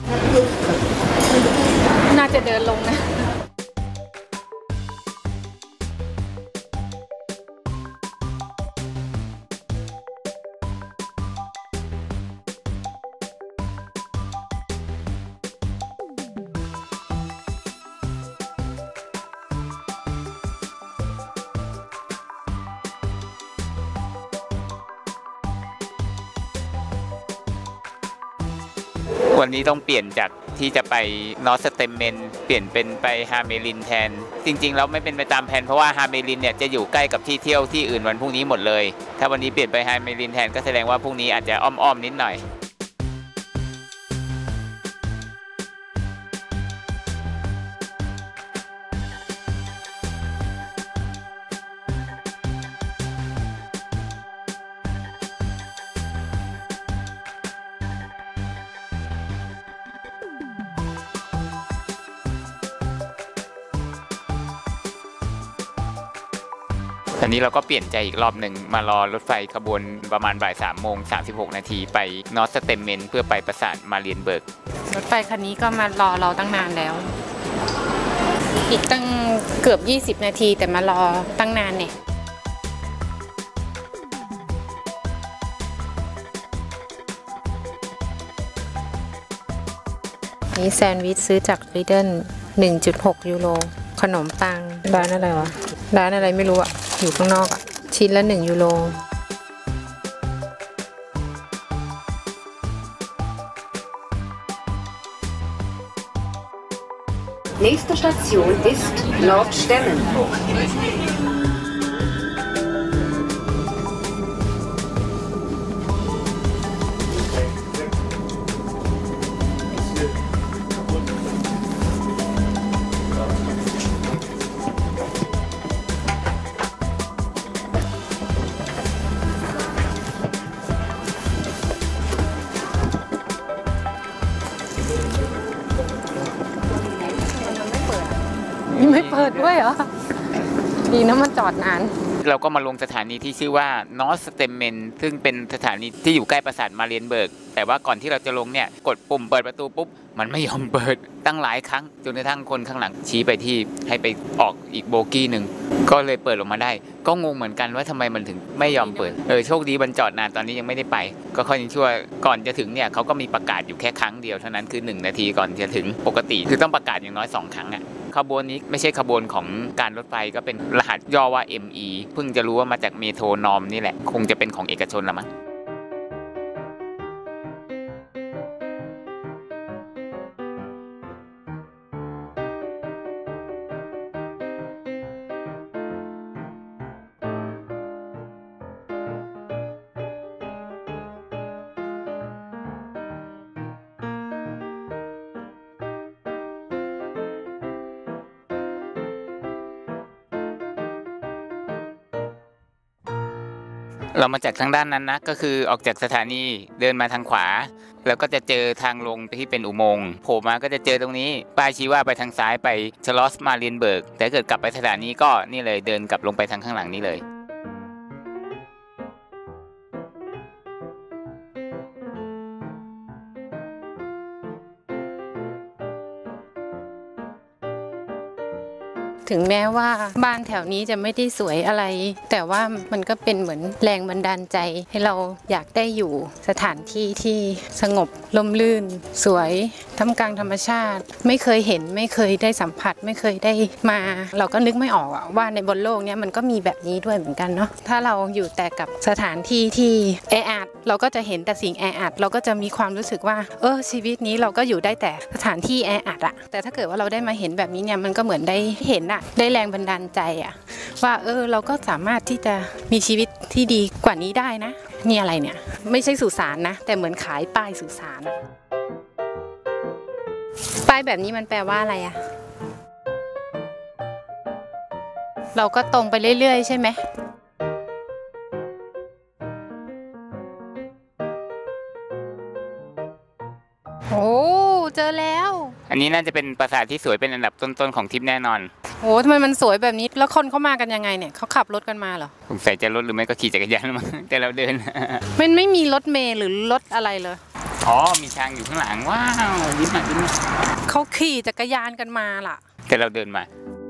น่าจะเดินลงนะวันนี้ต้องเปลี่ยนจากที่จะไปนอร์สเตมเมนเปลี่ยนเป็นไปฮาเมลินแทนจริงๆแล้วไม่เป็นไปตามแผนเพราะว่าฮาเมลินเนี่ยจะอยู่ใกล้กับที่เที่ยวที่อื่นวันพรุ่งนี้หมดเลยถ้าวันนี้เปลี่ยนไปฮาเมลินแทนก็แสดงว่าพรุ่งนี้อาจจะอ้อมๆนิดหน่อยตอนนี้เราก็เปลี่ยนใจอีกรอบหนึ่งมารอรถไฟขบวนประมาณบ่าย3:36 ไปนอร์สเตมเมนเพื่อไปปราสาทมาเรียนเบิร์กรถไฟคันนี้ก็มารอเราตั้งนานแล้วอีกตั้งเกือบ20 นาทีแต่มารอตั้งนานเนี่ยนี่แซนด์วิชซื้อจากลิดเดิล 1.6 ยูโรขนมปังร้านอะไรวะร้านอะไรไม่รู้อะอยู่ข้างนอกอะชิ้นละ1 ยูโร Nächste Station ist Nordstemmmen. ไม่เปิดด้วยเหรอดีนะมันจอดนานเราก็มาลงสถานีที่ชื่อว่านอร์สเตมเมนซึ่งเป็นสถานีที่อยู่ใกล้ปราสาทมาเรียนเบิร์กแต่ว่าก่อนที่เราจะลงเนี่ยกดปุ่มเปิดประตูปุ๊บมันไม่ยอมเปิดตั้งหลายครั้งจนกระทั่งคนข้างหลังชี้ไปที่ให้ไปออกอีกโบกี้หนึ่งก็เลยเปิดออกมาได้ก็งงเหมือนกันว่าทำไมมันถึงไม่ยอมเปิดโชคดีมันจอดนานตอนนี้ยังไม่ได้ไปก็ค่อยชั่วก่อนจะถึงเนี่ยเขาก็มีประกาศอยู่แค่ครั้งเดียวเท่านั้นคือ1 นาทีก่อนจะถึงปกติคือต้องประกาศอย่างน้อย2 ครั้งอะขบวนนี้ไม่ใช่ขบวนของการรถไฟก็เป็นรหัสย่อว่า ME เพิ่งจะรู้ว่ามาจากเมโทรนอมนี่แหละคงจะเป็นของเอกชนละมั้ง เรามาจากทางด้านนั้นนะก็คือออกจากสถานีเดินมาทางขวาแล้วก็จะเจอทางลงที่เป็นอุโมงค์โผล่มาก็จะเจอตรงนี้ป้ายชี้ว่าไปทางซ้ายไปชลอสมาเรียนเบิร์กแต่เกิดกลับไปสถานีก็นี่เลยเดินกลับลงไปทางข้างหลังนี้เลยถึงแม้ว่าบ้านแถวนี้จะไม่ได้สวยอะไรแต่ว่ามันก็เป็นเหมือนแรงบันดาลใจให้เราอยากได้อยู่สถานที่ที่สงบร่มรื่นสวยท่ามกลางธรรมชาติไม่เคยเห็นไม่เคยได้สัมผัสไม่เคยได้มาเราก็นึกไม่ออกว่าในบนโลกนี้มันก็มีแบบนี้ด้วยเหมือนกันเนาะถ้าเราอยู่แต่กับสถานที่ที่แออัดเราก็จะเห็นแต่สิ่งแออัดเราก็จะมีความรู้สึกว่าชีวิตนี้เราก็อยู่ได้แต่สถานที่แออัดอะแต่ถ้าเกิดว่าเราได้มาเห็นแบบนี้เนี่ยมันก็เหมือนได้เห็นได้แรงบันดาลใจว่าเราก็สามารถที่จะมีชีวิตที่ดีกว่านี้ได้นะนี่อะไรเนี่ยไม่ใช่สุสานนะแต่เหมือนขายป้ายสุสานป้ายแบบนี้มันแปลว่าอะไรเราก็ตรงไปเรื่อยๆใช่ไหมโอ้เจอแล้วอันนี้น่าจะเป็นปราสาทที่สวยเป็นอันดับต้นๆของทริปแน่นอนโอ้ทำไมมันสวยแบบนี้แล้วคนเขามากันยังไงเนี่ยเขาขับรถกันมาเหรอสงสัยจะรถหรือไม่ก็ขี่จักรยานมาแต่เราเดินมันไม่มีรถเมล์หรือรถอะไรเลยอ๋อมีช้างอยู่ข้างหลังว้าวยิ้มหน่อยยิ้มหน่อยเขาขี่จักรยานกันมาล่ะแต่เราเดินมา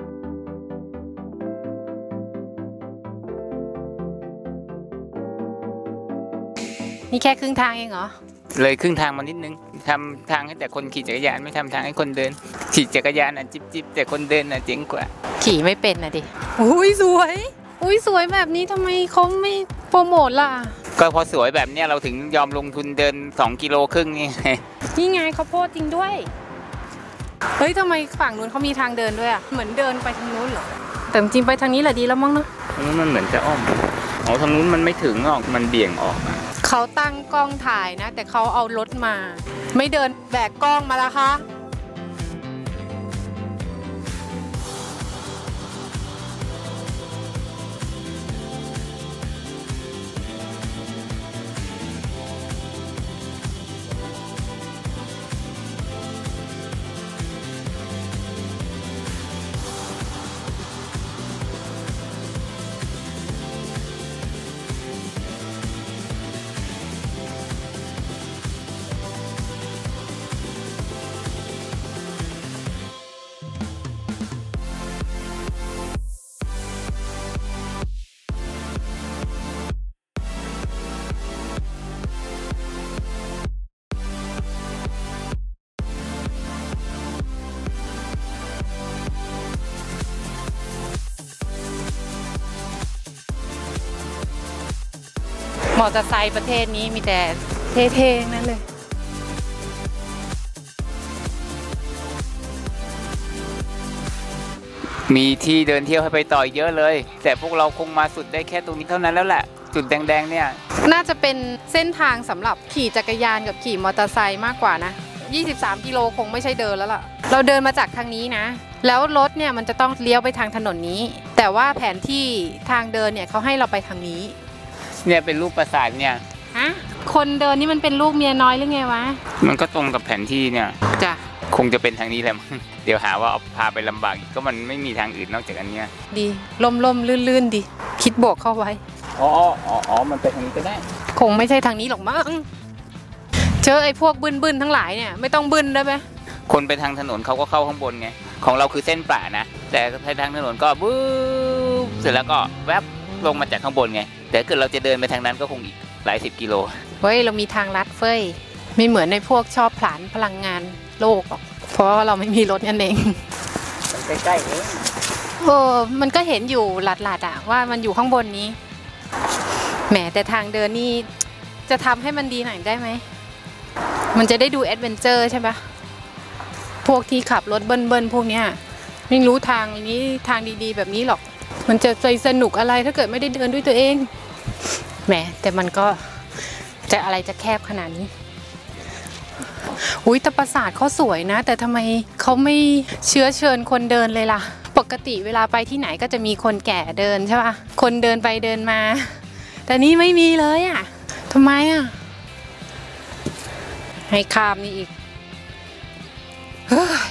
นี่แค่ครึ่งทางเองเหรอเลยครึ่งทางมานิดนึงทำทางให้แต่คนขี่จักรยานไม่ทำทางให้คนเดินขี่จักรยานอ่ะจิบแต่คนเดินอ่ะเจ๋งกว่าขี่ไม่เป็นนะดิอุ้ยสวยอุ้ยสวยแบบนี้ทำไมเขาไม่โปรโมทล่ะก็พอสวยแบบเนี้ยเราถึงยอมลงทุนเดิน2 กิโลครึ่งนี่นี่ไงข้าวโพดจริงด้วย เฮ้ยทำไมฝั่งนู้นเขามีทางเดินด้วยอ่ะ เหมือนเดินไปทางนู้นเหรอ แต่จริงไปทางนี้แหละดีแล้วมั้งเนอะทางนู้นมันเหมือนจะอ้อมอ๋อทางนู้นมันไม่ถึงหรอกมันเบี่ยงออกมาเขาตั้งกล้องถ่ายนะ แต่เขาเอารถมา ไม่เดินแบกกล้องมาละคะ มอเตอร์ไซค์ประเทศนี้มีแต่เท่ๆนั่นเลยมีที่เดินเที่ยวให้ไปต่อเยอะเลย แต่พวกเราคงมาสุดได้แค่ตรงนี้เท่านั้นแล้วแหละจุดแดงๆเนี่ยน่าจะเป็นเส้นทางสำหรับขี่จักรยานกับขี่มอเตอร์ไซค์มากกว่านะ 23 กิโลคงไม่ใช่เดินแล้วล่ะ เราเดินมาจากทางนี้นะ แล้วรถเนี่ยมันจะต้องเลี้ยวไปทางถนนนี้ แต่ว่าแผนที่ทางเดินเนี่ยเขาให้เราไปทางนี้เนี่ยเป็นรูปปราสาทเนี่ยฮะ คนเดินนี่มันเป็นลูกเมียน้อยหรือไงวะมันก็ตรงกับแผนที่เนี่ยจ้ะคงจะเป็นทางนี้แหละมั้ง เดี๋ยวหาว่าเอาพาไปลำบากอีกก็มันไม่มีทางอื่นนอกจากอันเนี้ยดีล่มๆลื่นๆดี คิดบวกเข้าไว้อ๋อมันไปทางนี้ก็ได้คงไม่ใช่ทางนี้หรอกมั้งเจอไอ้พวกบึ้นๆทั้งหลายเนี่ยไม่ต้องบึ้นได้ไหมคนไปทางถนนเขาก็เข้าข้างบนไง ของเราคือเส้นป่านะ แต่ไปทางถนนก็บู๊บเสร็จแล้วก็แวบลงมาจากข้างบนไง แต่ถ้าเกิดเราจะเดินไปทางนั้นก็คงอีกหลาย10 กิโลเฮ้ยเรามีทางลัดเฟ้ยไม่เหมือนในพวกชอบผลาญพลังงานโลกหรอกเพราะว่าเราไม่มีรถนั่นเองมันใกล้ๆเองมันก็เห็นอยู่หลัดๆอะว่ามันอยู่ข้างบนนี้แหมแต่ทางเดินนี่จะทำให้มันดีหน่อยได้ไหมมันจะได้ดูแอดเวนเจอร์ใช่ปะพวกที่ขับรถเบิ้ลๆพวกเนี้ยไม่รู้ทางนี้ทางดีๆแบบนี้หรอกมันจะใจสนุกอะไรถ้าเกิดไม่ได้เดินด้วยตัวเองแหมแต่มันก็จะอะไรจะแคบขนาดนี้อุ้ยแต่ปราสาทเขาสวยนะ แต่ทำไมเขาไม่เชื้อเชิญคนเดินเลยล่ะปกติเวลาไปที่ไหนก็จะมีคนแก่เดินใช่ป่ะคนเดินไปเดินมาแต่นี่ไม่มีเลยอ่ะทำไมอ่ะให้ข้ามนี่อีกเฮ้ย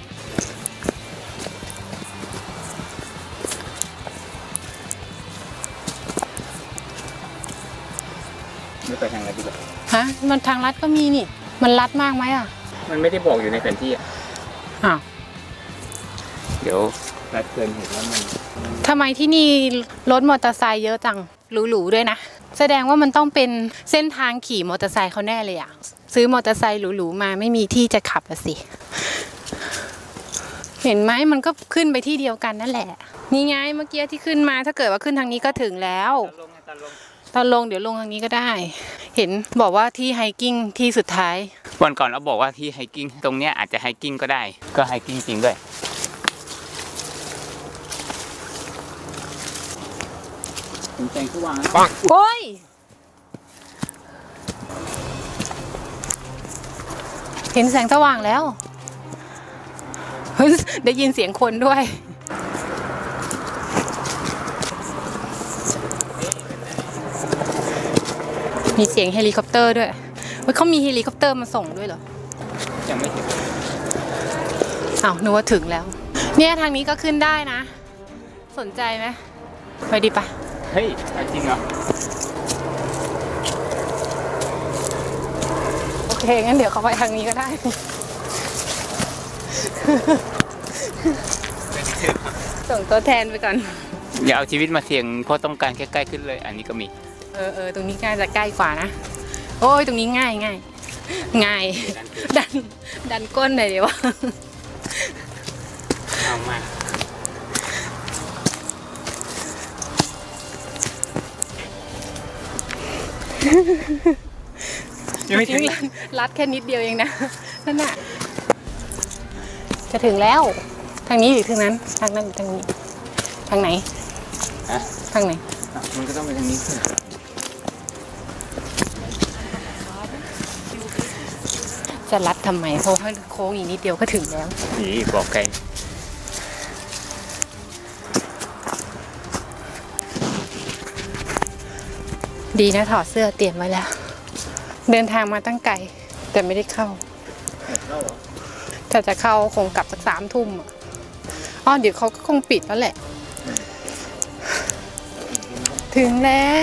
ไม่ไปทางไหนดีกว่าฮะมันทางลัดก็มีนี่มันลัดมากไหมอ่ะมันไม่ได้บอกอยู่ในแผนที่อ่ะอ้าวเดี๋ยวรัดเกินเห็นแล้วมันทำไมที่นี่รถมอเตอร์ไซค์เยอะจังหรูๆด้วยนะแสดงว่ามันต้องเป็นเส้นทางขี่มอเตอร์ไซค์เขาแน่เลยอ่ะซื้อมอเตอร์ไซค์หรูๆมาไม่มีที่จะขับอะสิเห็นไหมมันก็ขึ้นไปที่เดียวกันนั่นแหละนี่ไงเมื่อกี้ที่ขึ้นมาถ้าเกิดว่าขึ้นทางนี้ก็ถึงแล้วตอนลงเดี๋ยวลงทางนี้ก็ได้เห็นบอกว่าที่ไฮกิ้งที่สุดท้ายวันก่อนเราบอกว่าที่ไฮกิ้งตรงเนี้ยอาจจะไฮกิ้งก็ได้ก็ไฮกิ้งจริงด้วยแสงสว่างปังโอ้ยเห็นแสงสว่างแล้วเฮ้ยได้ยินเสียงคนด้วยมีเสียงเฮลิคอปเตอร์ด้วยเฮ้ยเขามีเฮลิคอปเตอร์มาส่งด้วยเหรอยังไม่ถึงอ้าวนึกว่าถึงแล้วเนี่ยทางนี้ก็ขึ้นได้นะสนใจไหมไปดิปะเฮ้ยจริงเหรอโอเคงั้นเดี๋ยวเขาไปทางนี้ก็ได้ ส่งตัวแทนไปก่อนอย่าเอาชีวิตมาเสี่ยงเพราะต้องการแค่ใกล้ขึ้นเลย อันนี้ก็มีตรงนี้ง่ายจะใกล้กว่านะ โอ้ยตรงนี้ง่ายง่ายดันก้นหน่อยเดี๋ยววะเอามาจริงๆรัดแค่นิดเดียวเองนะนั่นน่ะจะถึงแล้วทางนี้หรือทางนั้นทางนั้นหรือทางนี้ทางไหนทางไหนมันก็ต้องไปทางนี้สิจะรัดทำไมเพราะว่าโค้งอีกนิดเดียวก็ถึงแล้วนี่บอกไกลดีนะถอดเสื้อเตรียมไว้แล้ว เดินทางมาตั้งไกลแต่ไม่ได้เข้าแต่จะเข้าคงกลับสัก3 ทุ่มอ๋อเดี๋ยวเขาก็คงปิดแล้วแหละ ถึงแล้ว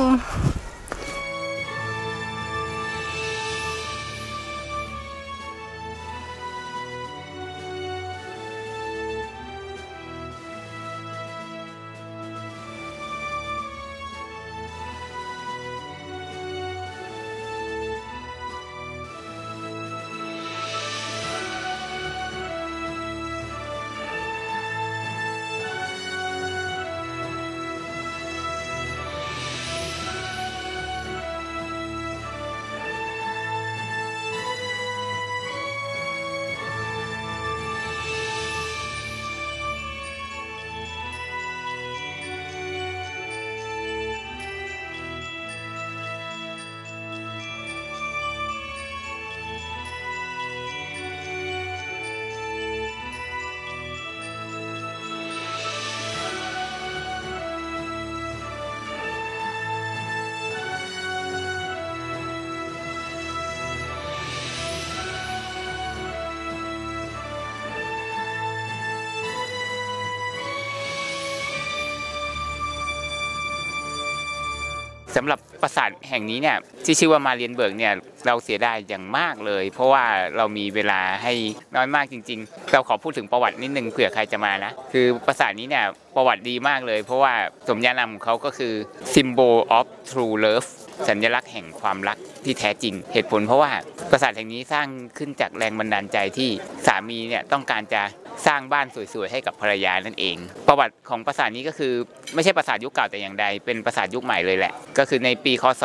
สำหรับปราสาทแห่งนี้เนี่ยที่ชื่อว่ามาเรียนเบิร์กเนี่ยเราเสียดายอย่างมากเลยเพราะว่าเรามีเวลาให้น้อยมากจริงๆเราขอพูดถึงประวัตินิดนึงเผื่อใครจะมานะคือปราสาทนี้เนี่ยประวัติดีมากเลยเพราะว่าสมญานามของเขาก็คือ symbol of true love สัญลักษณ์แห่งความรักที่แท้จริงเหตุผลเพราะว่าปราสาทแห่งนี้สร้างขึ้นจากแรงบันดาลใจที่สามีเนี่ยต้องการจะสร้างบ้านสวยๆให้กับภรรยานั่นเองประวัติของปราสาทนี้ก็คือไม่ใช่ปราสาทยุคเก่าแต่อย่างใดเป็นปราสาทยุคใหม่เลยแหละก็คือในปีคศ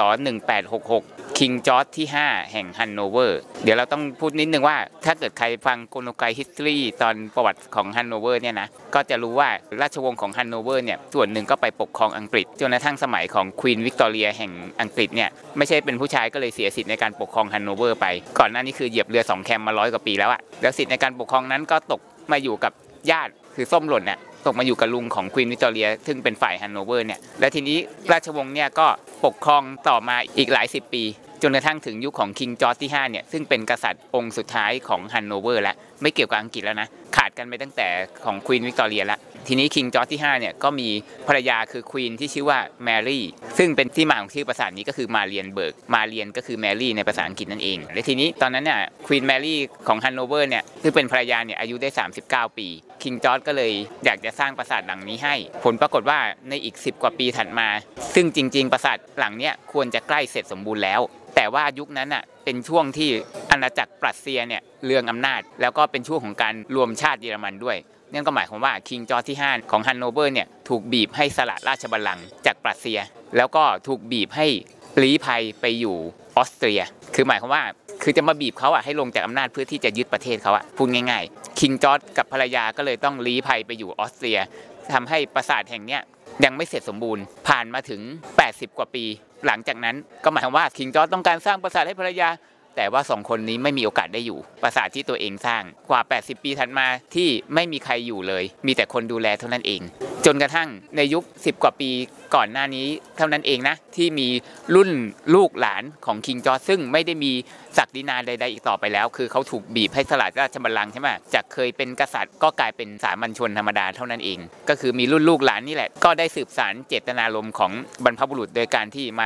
1866คิงจอร์จที่5แห่งฮันโนเวอร์เดี๋ยวเราต้องพูดนิดนึงว่าถ้าเกิดใครฟังโกโนไกฮิสตอรีตอนประวัติของฮันโนเวอร์เนี่ยนะก็จะรู้ว่าราชวงศ์ของฮันโนเวอร์เนี่ยส่วนหนึ่งก็ไปปกครองอังกฤษจนกระทั่งสมัยของควีนวิกตอเรียแห่งอังกฤษเนี่ยไม่ใช่เป็นผู้ชายก็เลยเสียสิทธิ์ในการปกครองฮันโนเวอร์ไปก่อนหน้านี้คือเหยียบเรือ2 แคมมา100 กว่าปีแล้วอะแล้วสิทธิ์ในการปกครองนั้นก็ตกมาอยู่กับญาติคือส้มหล่นน่ะตกมาอยู่กับลุงของควีนวิกตอเรียซึ่งเป็นฝ่ายฮันโนเวอร์เนี่ยและทีนี้ราชวงศ์เนี่ยก็ปกครองต่อมาอีกหลาย10 ปีจนกระทั่งถึงยุคของคิงจอร์จที่5เนี่ยซึ่งเป็นกษัตริย์องค์สุดท้ายของฮันโนเวอร์แล้วไม่เกี่ยวกับอังกฤษแล้วนะขาดกันไปตั้งแต่ของควีนวิกตอเรียแล้วทีนี้คิงจอร์จที่5เนี่ยก็มีภรรยาคือควีนที่ชื่อว่าแมรี่ซึ่งเป็นที่มาของชื่อปราสาทนี้ก็คือมาเรียนเบิร์กมาเรียนก็คือแมรี่ในภาษาอังกฤษนั่นเองและทีนี้ตอนนั้นเนี่ยควีนแมรี่ของฮันโนเวอร์เนี่ยซึ่งเป็นภรรยาเนี่ยอายุได้39 ปีคิงจอร์จก็เลยอยากจะสร้างปราสาทหลังนี้ให้ผลปรากฏว่าในอีก10 กว่าปีถัดมาซึ่งจริงๆปราสาทหลังเนี้ยควรจะใกล้เสร็จสมบูรณ์แล้วแต่ว่ายุคนั้นอ่ะเป็นช่วงที่อาณาจักรปรัสเซียเนี่ยเรืองอำนาจแล้วก็เป็นช่วงของการรวมชาติเยอรมันด้วยนั่นก็หมายความว่าคิงจอร์จที่5ของฮันโนเวอร์เนี่ยถูกบีบให้สละราชบัลลังก์จากปรัสเซียแล้วก็ถูกบีบให้ลี้ภัยไปอยู่ออสเตรียคือหมายความว่าคือจะมาบีบเขาอ่ะให้ลงจากอำนาจเพื่อที่จะยึดประเทศเขาอ่ะพูดง่ายๆคิงจอร์จกับภรรยาก็เลยต้องลี้ภัยไปอยู่ออสเตรียทำให้ปราสาทแห่งเนี้ยยังไม่เสร็จสมบูรณ์ผ่านมาถึง80 กว่าปีหลังจากนั้นก็หมายความว่าคิงจอร์จต้องการสร้างปราสาทให้ภรรยาแต่ว่า2 คนนี้ไม่มีโอกาสได้อยู่ปราสาทที่ตัวเองสร้างกว่า80 ปีถัดมาที่ไม่มีใครอยู่เลยมีแต่คนดูแลเท่านั้นเองจนกระทั่งในยุค10 กว่าปีก่อนหน้านี้เท่านั้นเองนะที่มีรุ่นลูกหลานของคิงจอร์จซึ่งไม่ได้มีศักดินาใดๆอีกต่อไปแล้วคือเขาถูกบีบให้สละราชบัลลังก์ใช่ไหมจากเคยเป็นกษัตริย์ก็กลายเป็นสามัญชนธรรมดาเท่านั้นเองก็คือมีรุ่นลูกหลานนี่แหละก็ได้สืบสานเจตนารมณ์ของบรรพบุรุษโดยการที่มา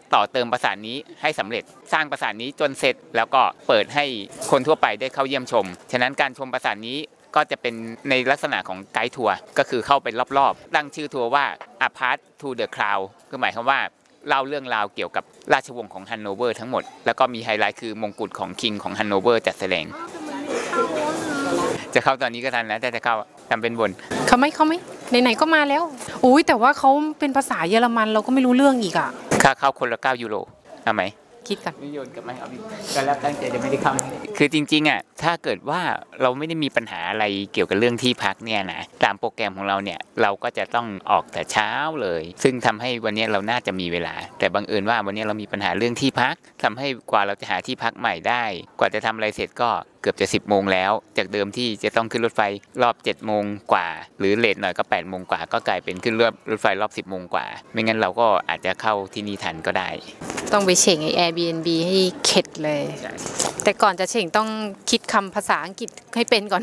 ต่อเติมปราสาทนี้ให้สำเร็จสร้างปราสาทนี้จนเสร็จแล้วก็เปิดให้คนทั่วไปได้เข้าเยี่ยมชมฉะนั้นการชมปราสาทนี้ก็จะเป็นในลักษณะของไกด์ทัวร์ก็คือเข้าไปรอบๆตั้งชื่อทัวร์ว่า A Path to the Crown คือหมายความว่าเล่าเรื่องราวเกี่ยวกับราชวงศ์ของฮันโนเวอร์ทั้งหมดแล้วก็มีไฮไลท์คือมงกุฎของคิงของฮันโนเวอร์จัดแสดงจะเข้าตอนนี้ก็ทันแล้วแต่จะเข้าทำเป็นบนเขาไม่ไหนๆก็มาแล้วอุ้ยแต่ว่าเขาเป็นภาษาเยอรมันเราก็ไม่รู้เรื่องอีกอ่ะค่าเข้าคนละ9 ยูโรเอาไหมคิดกันไม่โยนกับไม่เอาก็แล้วตั้งใจจะไม่ได้เข้าคือจริงๆอ่ะถ้าเกิดว่าเราไม่ได้มีปัญหาอะไรเกี่ยวกับเรื่องที่พักเนี่ยนะตามโปรแกรมของเราเนี่ยเราก็จะต้องออกแต่เช้าเลยซึ่งทำให้วันนี้เราน่าจะมีเวลาแต่บังเอิญว่าวันนี้เรามีปัญหาเรื่องที่พักทำให้กว่าเราจะหาที่พักใหม่ได้กว่าจะทำอะไรเสร็จก็เกือบจะ10 โมงแล้วจากเดิมที่จะต้องขึ้นรถไฟรอบ7 โมงกว่าหรือเลทหน่อยก็8 โมงกว่าก็กลายเป็นขึ้นรถไฟรอบ10 โมงกว่าไม่งั้นเราก็อาจจะเข้าที่นี่ทันก็ได้ต้องไปเช็งไอ้ Airbnb ให้เข็ดเลยแต่ก่อนจะเช็งต้องคิดคำภาษาอังกฤษให้เป็นก่อน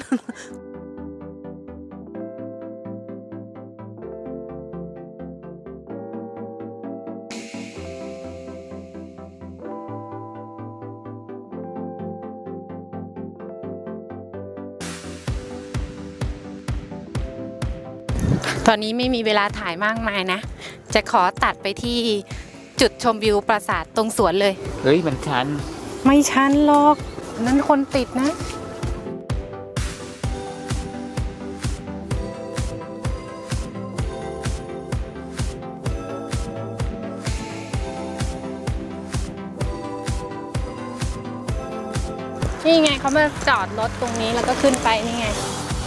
ตอนนี้ไม่มีเวลาถ่ายมากมายนะจะขอตัดไปที่จุดชมวิวปราสาทตรงสวนเลยเฮ้ยมันชันไม่ชันหรอกนั้นคนติดนะนี่ไงเขามาจอดรถตรงนี้แล้วก็ขึ้นไปนี่ไง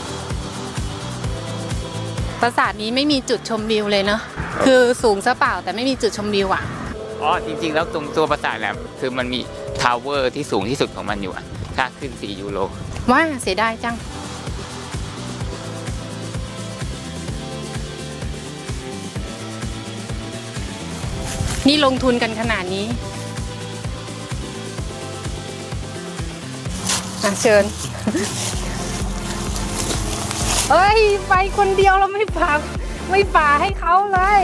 ปราสาทนี้ไม่มีจุดชมวิวเลยเนาะคือสูงซะเปล่าแต่ไม่มีจุดชมวิวอ่ะอ๋อจริงๆแล้วตรงตัวปราสาทเนี่ยคือมันมีทาวเวอร์ที่สูงที่สุดของมันอยู่ค่าขึ้น4 ยูโรว้าเสียดายจังนี่ลงทุนกันขนาดนี้เชิญเฮ้ยไปคนเดียวเราไม่ฝ่าให้เขาเลย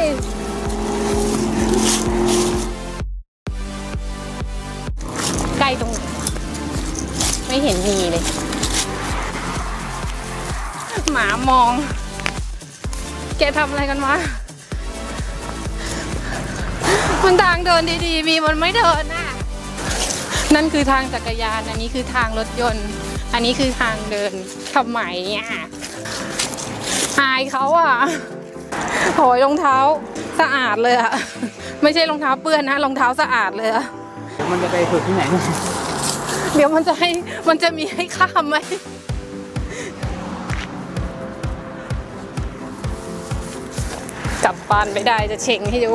ใกล้ตรงไหนไม่เห็นมีเลยหมามองแกทำอะไรกันวะมันทางเดินดีๆมีมันไม่เดินน่ะนั่นคือทางจักรยานอันนี้คือทางรถยนต์อันนี้คือทางเดินทำไมอ่ะอายเขาอ่ะโหยรองเท้าสะอาดเลยอ่ะไม่ใช่รองเท้าเปื้อนนะรองเท้าสะอาดเลยอ่ะมันจะไปฝึกที่ไหนเดี๋ยวมันจะมีให้ข้ามไหมกลับบ้านไม่ได้จะเช็งให้ดู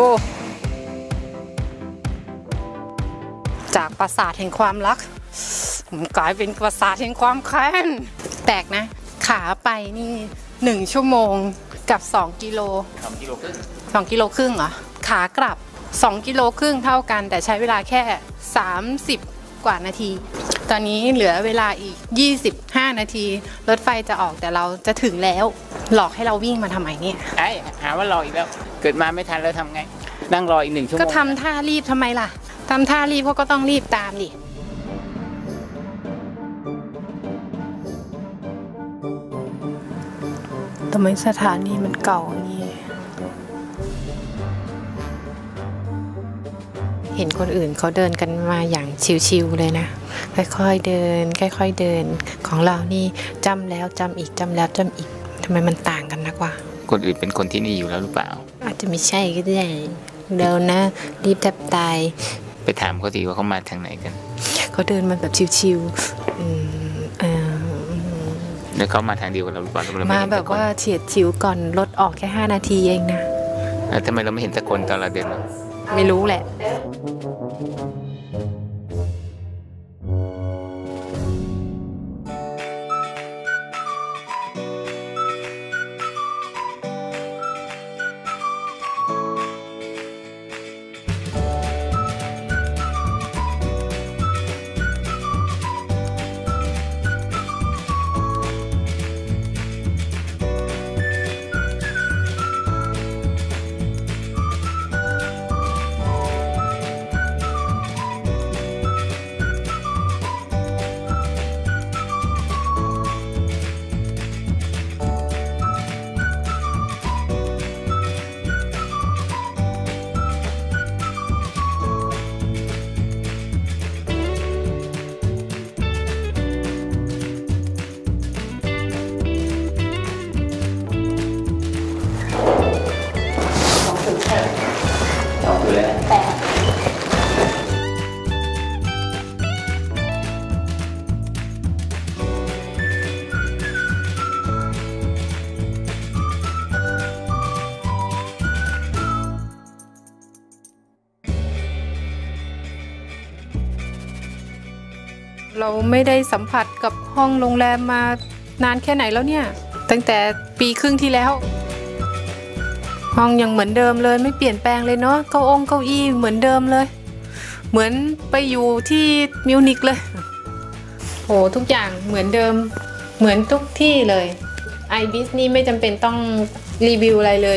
จากปราสาทแห่งความรักผมกลายเป็นปราสาทแห่งความแค้นแปลกนะขาไปนี่1 ชั่วโมงกับ2 กิโล 2 กิโลครึ่ง 2 กิโลครึ่งเหรอขากลับ2 กิโลครึ่งเท่ากันแต่ใช้เวลาแค่30 กว่านาทีตอนนี้เหลือเวลาอีก25 นาทีรถไฟจะออกแต่เราจะถึงแล้วหลอกให้เราวิ่งมาทำไมเนี่ยไอ้หาว่ารออีกแล้วเกิดมาไม่ทันแล้วทำไงนั่งรออีก1 ชั่วโมงก็ทำท่ารีบทำไมล่ะทำท่ารีบก็ต้องรีบตามดิทำไมสถานีมันเก่าอย่างนี้เห็นคนอื่นเขาเดินกันมาอย่างชิวๆเลยนะค่อยๆเดินค่อยๆเดินของเรานี่จำแล้วจำอีกจำแล้วจำอีกทำไมมันต่างกันนักวะคนอื่นเป็นคนที่นี่อยู่แล้วหรือเปล่าอาจจะไม่ใช่ก็ได้เดี๋ยวนะรีบแทบตายไปถามเขาสิว่าเขามาทางไหนกันเขาเดินมาแบบชิวแล้วเขามาทางเดียวกับเราหรือเปล่ามาแบบว่าเฉียดฉิวก่อนรถออกแค่5 นาทีเองนะทำไมเราไม่เห็นสักคนตอนเราเดินไม่รู้แหละเราไม่ได้สัมผัสกับห้องโรงแรมมานานแค่ไหนแล้วเนี่ยตั้งแต่ปีครึ่งที่แล้วห้องยังเหมือนเดิมเลยไม่เปลี่ยนแปลงเลยเนาะเก้าอี้เหมือนเดิมเลยเหมือนไปอยู่ที่มิวนิกเลยโหทุกอย่างเหมือนเดิมเหมือนทุกที่เลยไอบิสนี่ไม่จำเป็นต้องรีวิวอะไรเลย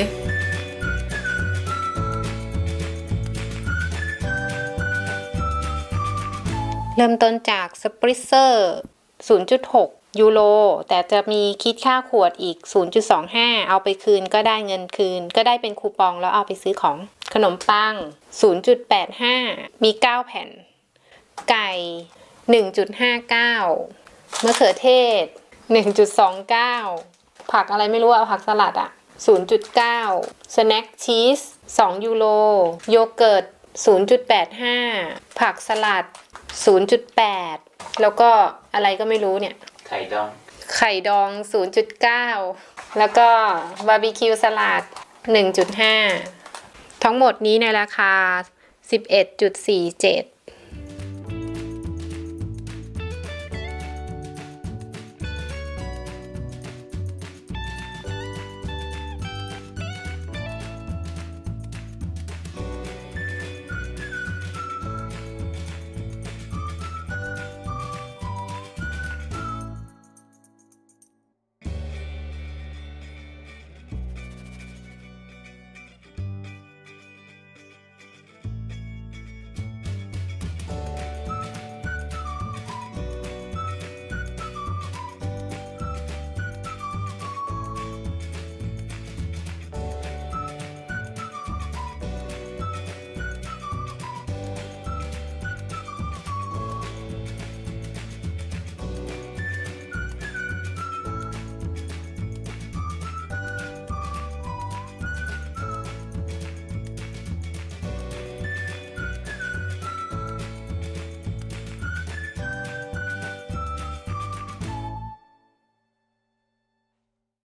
เริ่มต้นจากสปริเซอร์ 0.6 ยูโรแต่จะมีคิดค่าขวดอีก 0.25 เอาไปคืนก็ได้เงินคืนก็ได้เป็นคูปองแล้วเอาไปซื้อของขนมปัง 0.85 มี 9 แผ่นไก่ 1.59 มะเขือเทศ 1.29 ผักอะไรไม่รู้เอาผักสลัดอะ 0.9 สแน็คชีส 2 ยูโรโยเกิร์ต 0.85 ผักสลัด 0.8 แล้วก็อะไรก็ไม่รู้เนี่ยไข่ดอง 0.9 แล้วก็บาร์บีคิวสลัด 1.5 ทั้งหมดนี้ในราคา 11.47